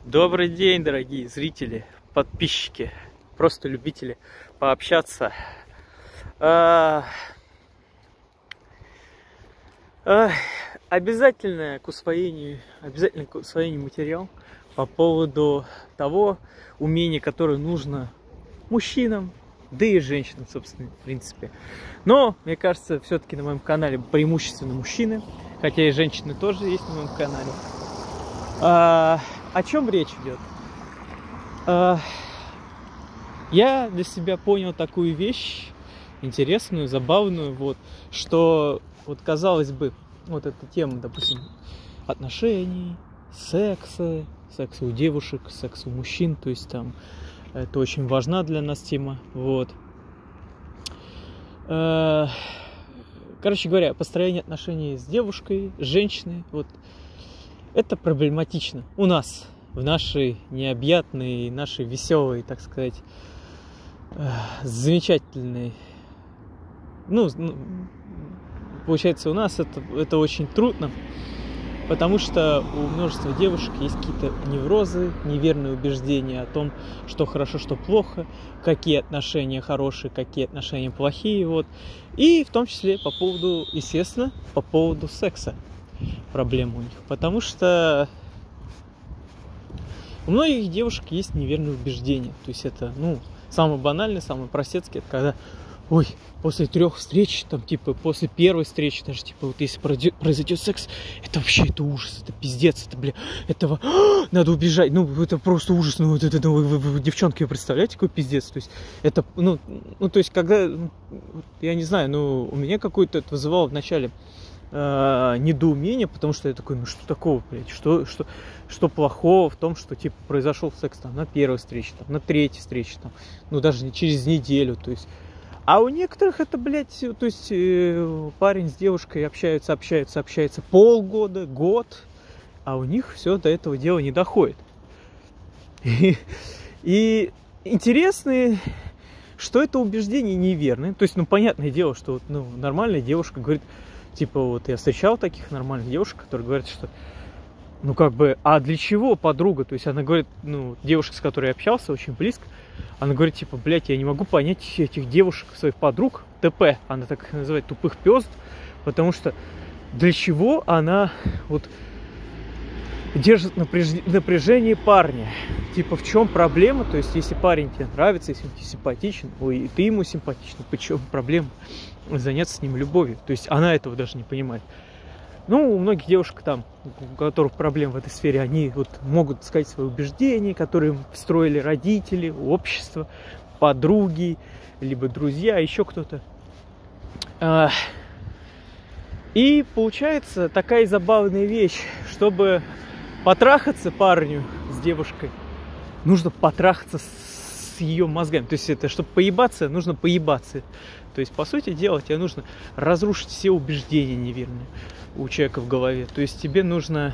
Добрый день, дорогие зрители, подписчики, просто любители пообщаться. Обязательно к усвоению материал по поводу того умения, которое нужно мужчинам, да и женщинам, собственно, в принципе. Но, мне кажется, все-таки на моем канале преимущественно мужчины, хотя и женщины тоже есть на моем канале. О чем речь идет? Я для себя понял такую вещь, интересную, забавную, что, казалось бы, эта тема, допустим, отношений, секса у девушек, секса у мужчин, то есть там это очень важна для нас тема, Короче говоря, построение отношений с девушкой, с женщиной, это проблематично у нас, в нашей необъятной, нашей веселой, так сказать, замечательной. Получается, у нас это очень трудно, потому что у множества девушек есть какие-то неврозы, неверные убеждения о том, что хорошо, что плохо, какие отношения хорошие, какие отношения плохие, И в том числе естественно, по поводу секса проблема у них, потому что у многих девушек есть неверные убеждения. То есть это, самое банальное, самое простецкое, это когда, после 3 встреч, после первой встречи, даже, если произойдет секс, это вообще, это ужас, это пиздец, этого надо убежать, это просто ужас, вы, девчонки, вы представляете, какой пиздец, то есть, это, то есть, когда, я не знаю, у меня какое-то это вызывало вначале недоумение, потому что я такой, что такого, блядь, что плохого в том, что, произошел секс на 1-й встрече, на 3-й встрече, даже не через неделю, то есть. А у некоторых это, то есть парень с девушкой общаются полгода, год, а у них все до этого дела не доходит. И интересно, что это убеждение неверное. То есть, понятное дело, что нормальная девушка говорит, я встречал таких нормальных девушек, которые говорят, что а для чего подруга? То есть она говорит, девушка, с которой я общался очень близко, она говорит, я не могу понять этих девушек, своих подруг, ТП, она так их называет, тупых пёзд, потому что для чего она держит напряжение парня? В чем проблема? То есть, если парень тебе нравится, если он тебе симпатичен, и ты ему симпатичен, почему проблема заняться с ним любовью? То есть, она этого даже не понимает. У многих девушек у которых проблем в этой сфере, они могут сказать свои убеждения, которые им встроили родители, общество, подруги, либо друзья, еще кто-то. И получается такая забавная вещь, чтобы потрахаться парню с девушкой, нужно потрахаться с ее мозгами. То есть это, чтобы поебаться, нужно поебаться. То есть, по сути дела, тебе нужно разрушить все убеждения неверные у человека в голове. То есть тебе нужно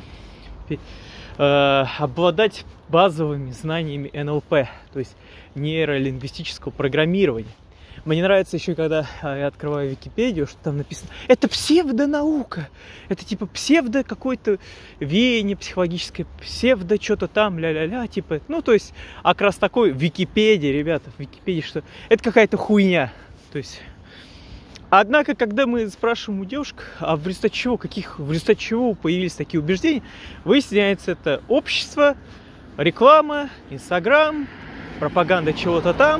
обладать базовыми знаниями НЛП, то есть нейролингвистического программирования. Мне нравится еще, когда я открываю Википедию, что там написано, это псевдонаука, это псевдо какое-то веяние психологическое, псевдо что-то там, ля-ля-ля, то есть, как раз такой Википедия, ребята, в Википедии, что это какая-то хуйня, то есть. Однако, когда мы спрашиваем у девушек, а в результате чего появились такие убеждения, выясняется, это общество, реклама, Инстаграм, пропаганда чего-то там,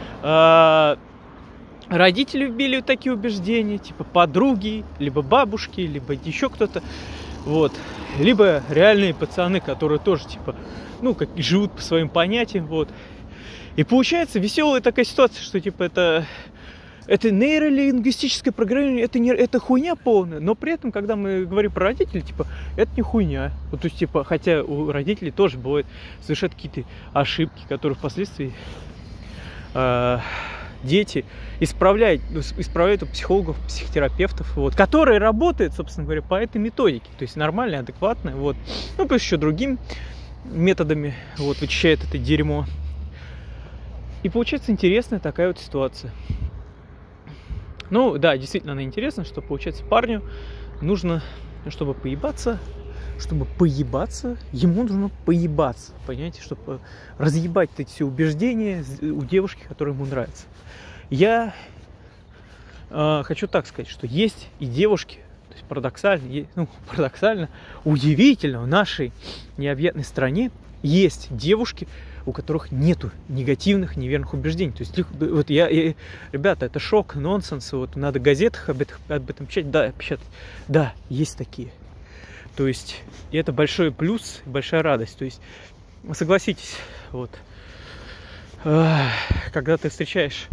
родители вбили такие убеждения, подруги, либо бабушки, либо еще кто-то, либо реальные пацаны, которые тоже, живут по своим понятиям, И получается веселая такая ситуация, что, это нейролингвистическое программирование, это хуйня полная, но при этом, когда мы говорим про родителей, это не хуйня. То есть, хотя у родителей тоже бывают совершать какие-то ошибки, которые впоследствии дети исправляют у психологов, психотерапевтов, которые работают, собственно говоря, по этой методике. То есть нормальная, адекватная, плюс еще другими методами вычищает это дерьмо. И получается интересная такая ситуация. Да, действительно, она интересна, что, получается, парню нужно, чтобы поебаться, чтобы поебаться, ему нужно поебаться, понимаете, чтобы разъебать эти все убеждения у девушки, которая ему нравится. Я хочу так сказать, что есть и девушки, то есть парадоксально, удивительно, в нашей необъятной стране есть девушки, у которых нету негативных, неверных убеждений. То есть, вот ребята, это шок, нонсенс, вот надо в газетах об этом печатать. Да, есть такие. То есть, и это большой плюс, большая радость. То есть, согласитесь, вот, когда ты встречаешь,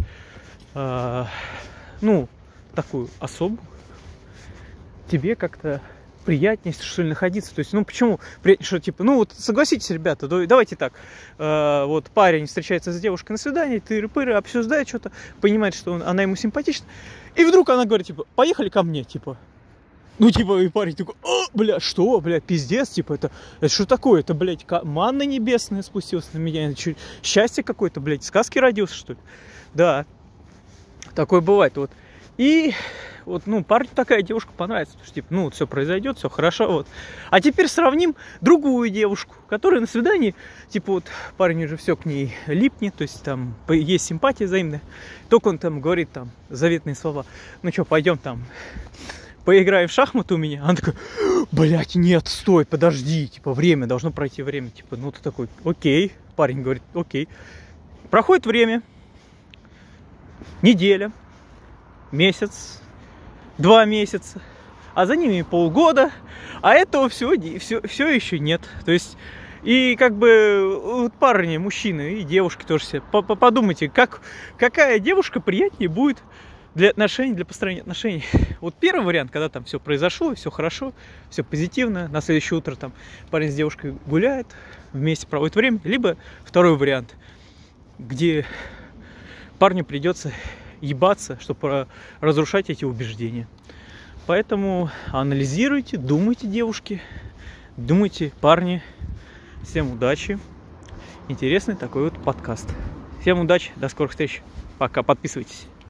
такую особу, тебе как-то приятнее, что ли, находиться. То есть, почему приятнее, что, типа, согласитесь, ребята, давайте так, вот парень встречается с девушкой на свидании, тыры-пыры, обсуждает что-то, понимает, что она ему симпатична, и вдруг она говорит, типа, поехали ко мне, типа. И парень такой, что, пиздец, типа, это что такое? Это, манна небесная спустилась на меня, счастье какое-то, сказки родился, что ли? Да, такое бывает, вот. И вот, парню такая девушка понравится, потому что, типа, все произойдет, все хорошо, вот. А теперь сравним другую девушку, которая на свидании, типа, вот, парень уже все к ней липнет, то есть, там, есть симпатия взаимная, только он там говорит, там, заветные слова, пойдем там, поиграем в шахматы у меня. Она такая, нет, стой, подожди, типа, должно пройти время, типа, ты такой, окей, парень говорит, окей. Проходит время, неделя, месяц, 2 месяца, а за ними полгода, а этого все еще нет. То есть, и как бы вот парни, мужчины и девушки тоже себе подумайте, какая девушка приятнее будет для отношений, для построения отношений. Вот первый вариант, когда там все произошло, все хорошо, все позитивно, на следующее утро там парень с девушкой гуляет, вместе проводит время, либо второй вариант, где парню придется ебаться, чтобы разрушать эти убеждения. Поэтому анализируйте, думайте, девушки, думайте, парни. Всем удачи. Интересный такой вот подкаст. Всем удачи, до скорых встреч. Пока, подписывайтесь.